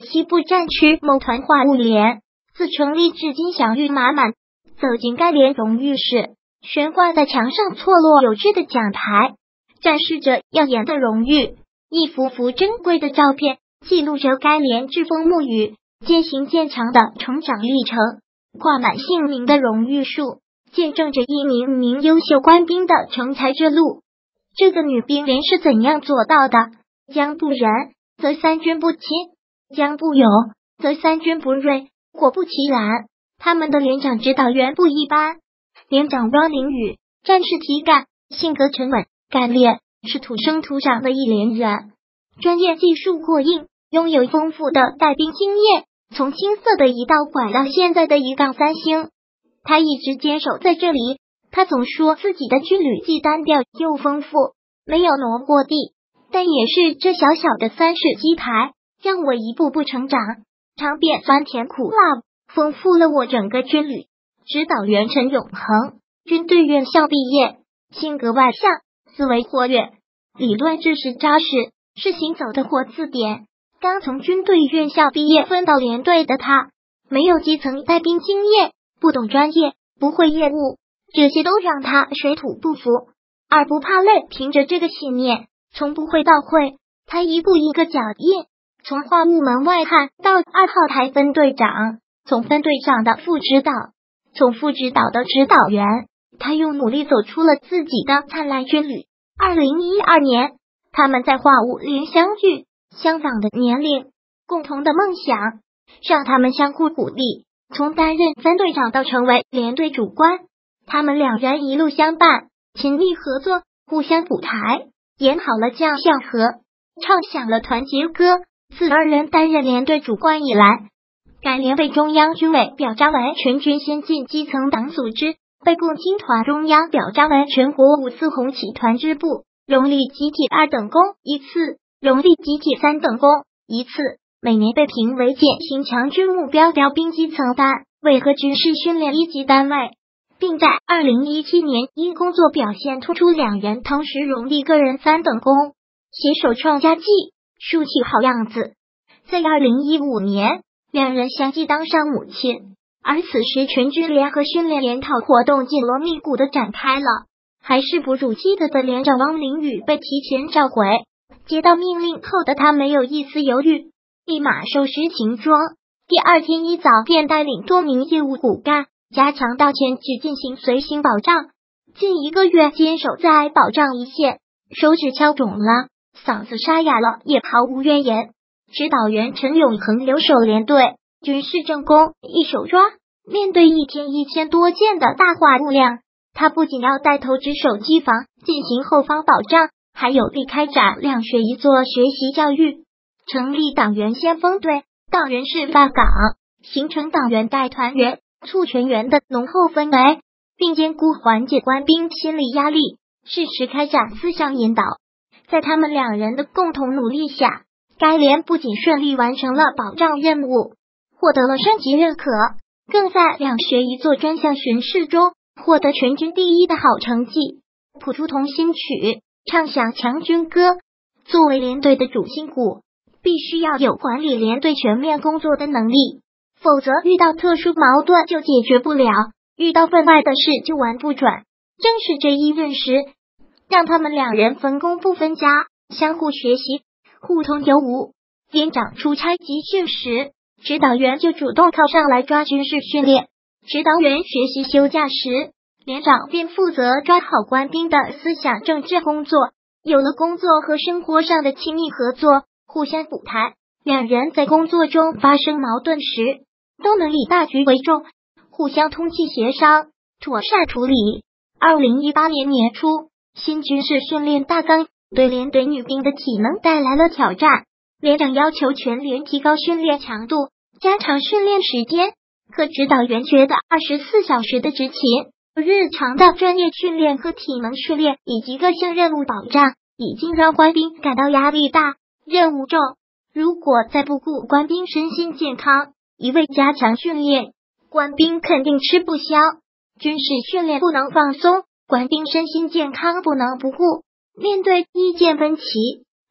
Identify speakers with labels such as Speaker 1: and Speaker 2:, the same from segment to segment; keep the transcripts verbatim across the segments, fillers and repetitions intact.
Speaker 1: 西部战区某团话务连，自成立至今享誉满满。走进该连荣誉室，悬挂在墙上错落有致的奖牌，展示着耀眼的荣誉，一幅幅珍贵的照片，记录着该连栉风沐雨、渐行渐强的成长历程。挂满姓名的荣誉树，见证着一名名优秀官兵的成才之路。这个女兵连是怎样做到的？将不仁，则三军不侵；将不勇，则三军不锐。果不其然，他们的连长指导员不一般。连长汪凌宇，战士体感，性格沉稳干练，是土生土长的一连人，专业技术过硬，拥有丰富的带兵经验，从青涩的一道拐到现在的一杠三星。他一直坚守在这里。他总说自己的军旅既单调又丰富，没有挪过地，但也是这小小的三式鸡排，让我一步步成长，尝遍酸甜苦辣，丰富了我整个军旅。指导员陈永恒，军队院校毕业，性格外向，思维活跃，理论知识扎实，是行走的活字典。刚从军队院校毕业分到连队的他，没有基层带兵经验，不懂专业，不会业务，这些都让他水土不服，而不怕累。凭着这个信念，从不会到会，他一步一个脚印，从话务门外汉到二号台分队长，从分队长到副指导，从副指导到指导员，他用努力走出了自己的灿烂军旅。二零一二年，他们在话务连相聚，相仿的年龄，共同的梦想，让他们相互鼓励，从担任分队长到成为连队主官。他们两人一路相伴，亲密合作，互相补台，演好了将相和，唱响了团结歌。自二人担任连队主官以来，该连被中央军委表彰为全军先进基层党组织，被共青团中央表彰为全国五次红旗团支部，荣立集体二等功一次，荣立集体三等功一次。每年被评为践行强军目标调兵基层单位和军事训练一级单位，并在二零一七年因工作表现突出，两人同时荣立个人三等功，携手创佳绩，竖起好样子。在二零一五年，两人相继当上母亲，而此时全军联合训练研讨活动紧锣密鼓的展开了。还是不主记得的连长汪凌宇被提前召回，接到命令后的他没有一丝犹豫，立马收拾行装，第二天一早便带领多名业务骨干加强到前去进行随行保障。近一个月坚守在保障一线，手指敲肿了，嗓子沙哑了，也毫无怨言。指导员陈永恒留守连队，军事政工一手抓。面对一天一千多件的大话务量，他不仅要带头值守机房进行后方保障，还有力开展两学一做学习教育，成立党员先锋队、党员示范岗，形成党员带团员、促全员的浓厚氛围，并兼顾缓解官兵心理压力，适时开展思想引导。在他们两人的共同努力下，该连不仅顺利完成了保障任务，获得了升级认可，更在两学一做专项巡视中获得全军第一的好成绩，谱出同心曲，唱响强军歌。作为连队的主心骨，必须要有管理连队全面工作的能力，否则遇到特殊矛盾就解决不了，遇到分外的事就玩不转。正是这一认识，让他们两人分工不分家，相互学习，互通有无。连长出差集训时，指导员就主动靠上来抓军事训练；指导员学习休假时，连长便负责抓好官兵的思想政治工作。有了工作和生活上的亲密合作，互相补台，两人在工作中发生矛盾时，都能以大局为重，互相通气协商，妥善处理。二零一八年年初，新军事训练大纲对连队女兵的体能带来了挑战，连长要求全连提高训练强度，加长训练时间，可指导员觉得二十四小时的执勤、日常的专业训练和体能训练以及各项任务保障已经让官兵感到压力大、任务重，如果再不顾官兵身心健康，一味加强训练，官兵肯定吃不消。军事训练不能放松，官兵身心健康不能不顾。面对意见分歧，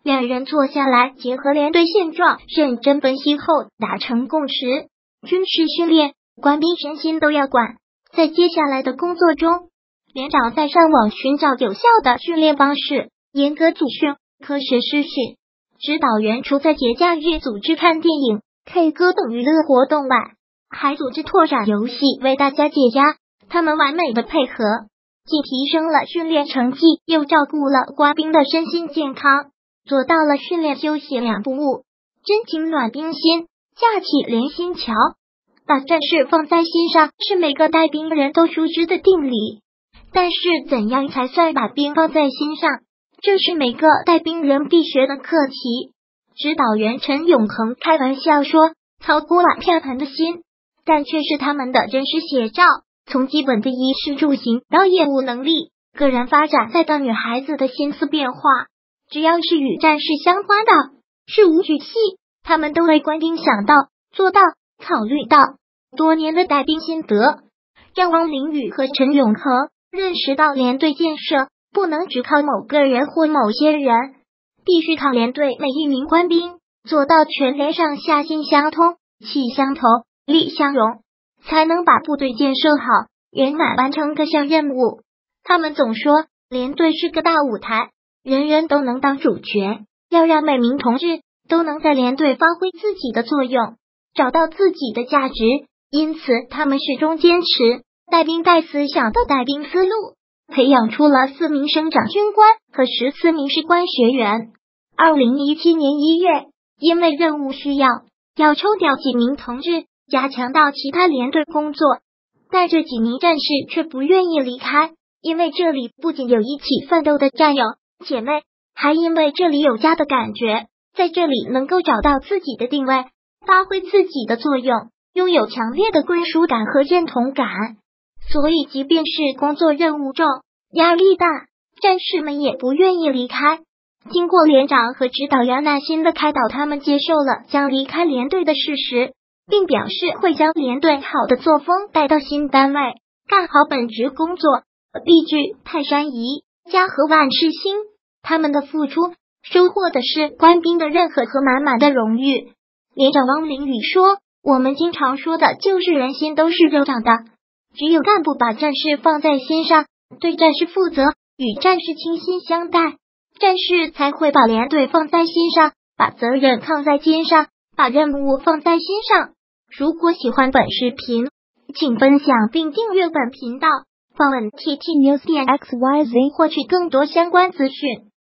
Speaker 1: 两人坐下来，结合连队现状，认真分析后达成共识。军事训练，官兵身心都要管。在接下来的工作中，连长在上网寻找有效的训练方式，严格组训，科学施训。指导员除在节假日组织看电影、K 歌等娱乐活动外，还组织拓展游戏为大家解压。他们完美的配合，既提升了训练成绩，又照顾了官兵的身心健康，做到了训练休息两不误，真情暖兵心，架起连心桥。把战士放在心上是每个带兵人都熟知的定理，但是怎样才算把兵放在心上，这是每个带兵人必学的课题。指导员陈永恒开玩笑说，操锅碗瓢盆的心，但却是他们的真实写照。从基本的衣食住行到业务能力、个人发展，再到女孩子的心思变化，只要是与战士相关的事无巨细，他们都为官兵想到、做到、考虑到。多年的带兵心得，让汪凌宇和陈永和认识到连队建设不能只靠某个人或某些人，必须靠连队每一名官兵，做到全连上下心相通、气相投、力相融，才能把部队建设好，圆满完成各项任务。他们总说，连队是个大舞台，人人都能当主角，要让每名同志都能在连队发挥自己的作用，找到自己的价值。因此，他们始终坚持带兵带思想的带兵思路，培养出了四名省长军官和十四名士官学员。二零一七年一月，因为任务需要，要抽调几名同志加强到其他连队工作，但这几名战士却不愿意离开，因为这里不仅有一起奋斗的战友姐妹，还因为这里有家的感觉，在这里能够找到自己的定位，发挥自己的作用，拥有强烈的归属感和认同感。所以即便是工作任务重、压力大，战士们也不愿意离开。经过连长和指导员耐心的开导，他们接受了将离开连队的事实，并表示会将连队好的作风带到新单位，干好本职工作。例句泰山移，家和万事兴。他们的付出收获的是官兵的认可和满满的荣誉。连长汪凌宇说，我们经常说的就是人心都是肉长的，只有干部把战士放在心上，对战士负责，与战士倾心相待，战士才会把连队放在心上，把责任扛在肩上，把任务放在心上。如果喜欢本视频，请分享并订阅本频道，访问 T T News 点 X Y Z 获取更多相关资讯。